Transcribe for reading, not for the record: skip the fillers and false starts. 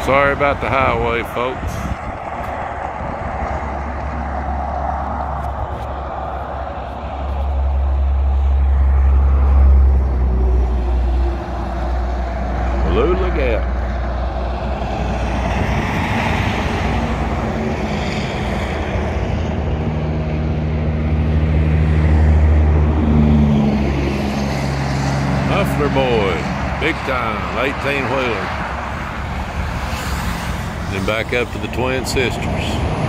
Sorry about the highway, folks. Wallula Gap. Muffler boy, big time, 18-wheeler. Then back up to the Twin Sisters.